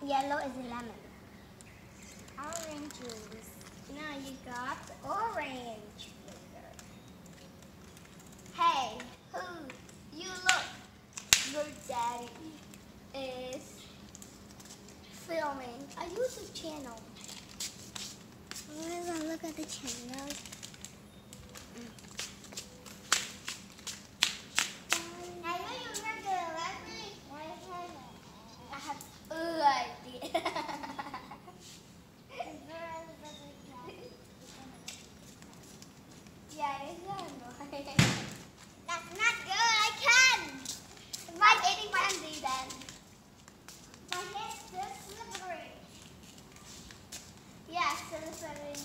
Yellow is lemon. Orange juice. Now you got orange flavor. Hey, who you look? Your daddy is filming a YouTube channel. We're gonna look at the channel. I know you're not gonna let me. I have no idea. Yeah, it's annoying. That's not good. I can. Like eating brandy then. My hair's still slippery. Yeah, slippery.